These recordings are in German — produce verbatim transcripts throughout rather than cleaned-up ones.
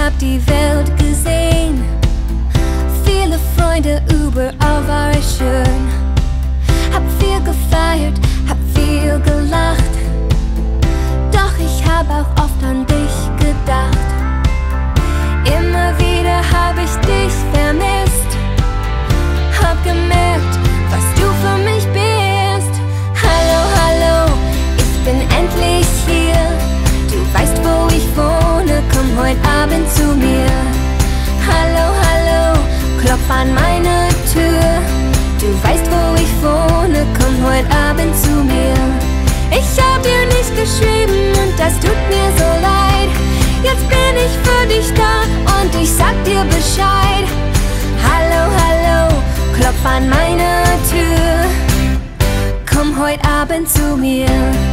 hab die Welt gesehen, viele Freunde, überall war es schön. Hab viel gefeiert, hab viel gelacht, doch ich hab auch oft an dich gedacht. Immer wieder hab ich dich vermisst, hab gemerkt, was du für mich bist. Hallo, hallo, ich bin endlich hier. Du weißt, wo ich wohne, komm heute Abend zu mir. Hallo, hallo, klopf an meine Tür. Du weißt, wo ich wohne, komm heute Abend zu mir. Ich hab dir nicht geschrieben und das tut mir so leid. Jetzt bin ich für dich da und ich sag dir Bescheid. Hallo, hallo, klopf an meine Tür. Komm heute Abend zu mir.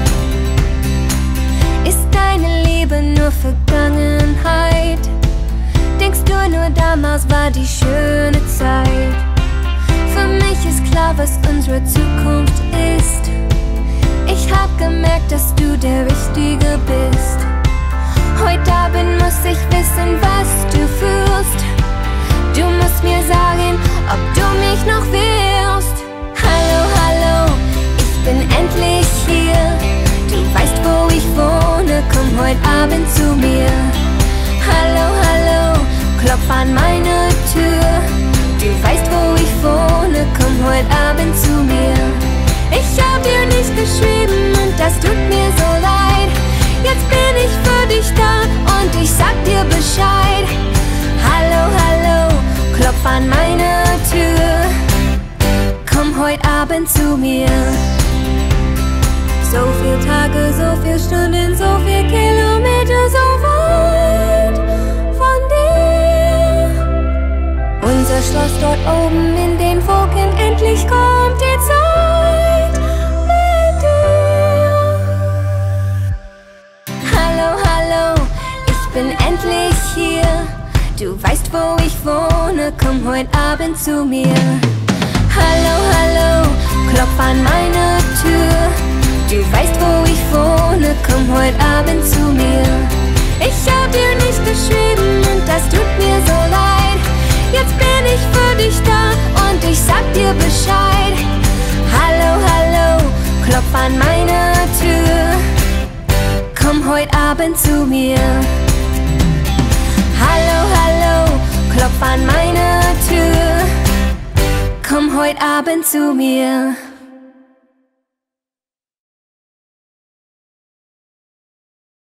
Ist deine Liebe nur Vergangenheit? Denkst du nur damals war die schöne Zeit? Für mich ist klar, was unsere Zukunft ist. Ich hab gemerkt, dass du der Richtige bist. Heute Abend muss ich wissen, was du fühlst. Du musst mir sagen, ob du mich noch willst. Hallo, hallo, ich bin endlich hier. Du weißt, wo ich wohne, komm heute Abend zu mir. Hallo, hallo, klopf an meine Tür. Du weißt, wo ich wohne, komm heute Abend zu mir. Ich hab dir nicht geschrieben und das tut mir so leid. Jetzt bin ich für dich da und ich sag dir Bescheid. Hallo, hallo, klopf an meine Tür. Komm heute Abend zu mir. So viele Tage, so viele Stunden, so viele Kilometer, so weit von dir. Unser Schloss dort oben in den Wolken, endlich kommt die Zeit mit dir. Hallo, hallo, ich bin endlich hier. Du weißt, wo ich wohne, komm heute Abend zu mir. Hallo, hallo, klopf an meine Tür. Du weißt, wo ich wohne, komm heute Abend zu mir. Ich hab dir nicht geschrieben und das tut mir so leid. Jetzt bin ich für dich da und ich sag dir Bescheid. Hallo, hallo, klopf an meine Tür. Komm heute Abend zu mir. Hallo, hallo, klopf an meine Tür. Komm heute Abend zu mir.